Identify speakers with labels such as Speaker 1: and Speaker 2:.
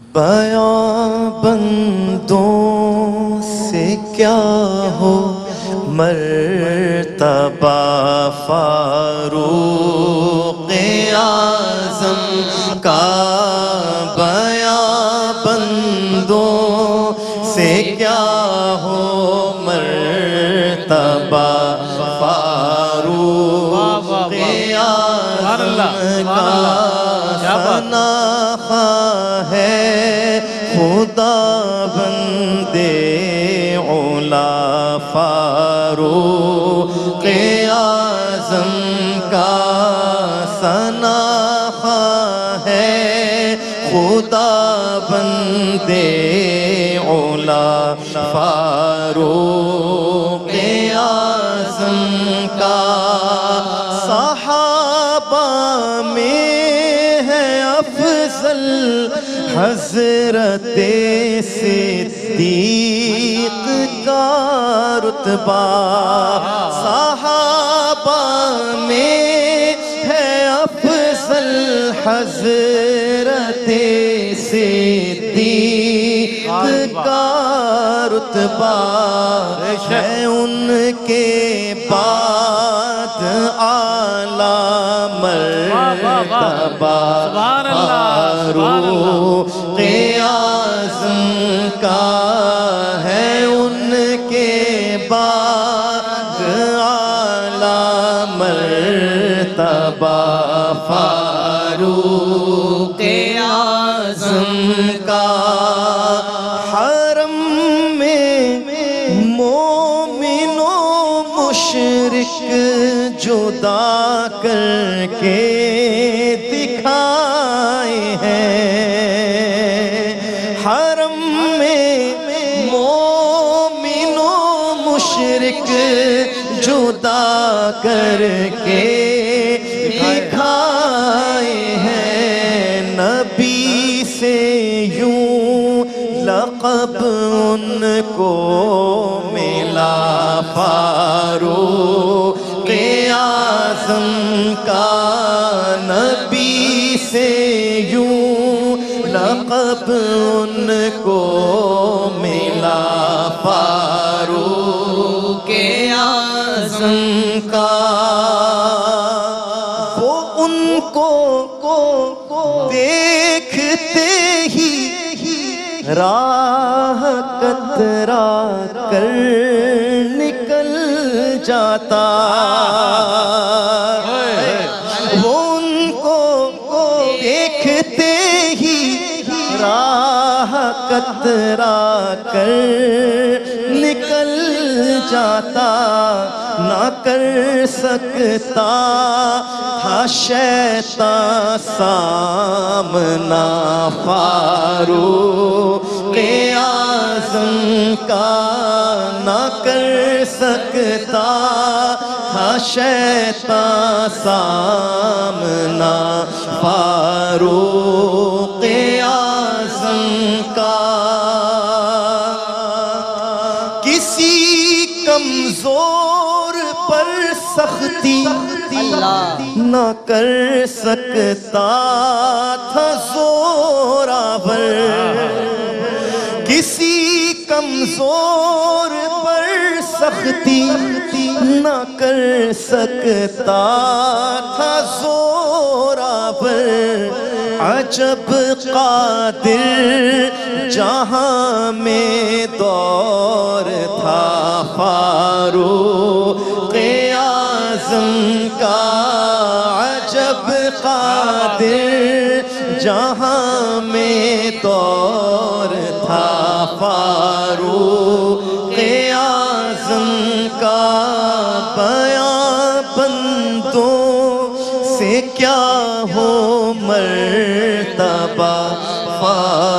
Speaker 1: بیاں بندوں سے کیا ہو مرتبہ فاروق اعظم کا، بیاں بندوں سے کیا ہو مرتبہ فاروق اعظم کا، شناخت ہے خدا بندے علا فاروق اعظم کا، شناخت ہے خدا بندے علا فاروق اعظم کا، صحابہ میں ہے افضل حضرت صدیق کا رتبہ، صحابہ میں ہے افضل حضرت صدیق کا رتبہ، ہے ان کے بعد اعلیٰ مرتبہ فاروق اعظم کا، ہے ان کے بعد اعلیٰ مرتبہ فاروق اعظم کا، حرم میں مومن و مشرک جدا کر کے دکھائے ہیں، حرم میں مومن و مشرک جدا کر کے دکھائے ہیں، نبی سے یوں لقب ان کو ملا فاروق اعظم کا، نبی سے یوں لقب ان کو ملا فاروق اعظم کا، وہ ان کو دیکھتے ہی راہ کترا کر نکل جاتا، وہ ان کو دیکھتے ہی راہ کترا کر نکل جاتا، نہ کر سکتا تھا شیطان سامنا فاروق اعظم کا، نہ کر سکتا تھا شیطان سامنا فاروق اعظم کا، کسی کمزور پر سختی نہ کر سکتا تھا زوراور، کسی کمزور پر سختی نہ کر سکتا تھا زوراور، عجب قادر جہاں میں دور تھا فاروق اعظم کا، عجب قادر جہاں میں دور تھا فاروق اعظم کا، بیاں بندوں سے کیا ہو مرتبہ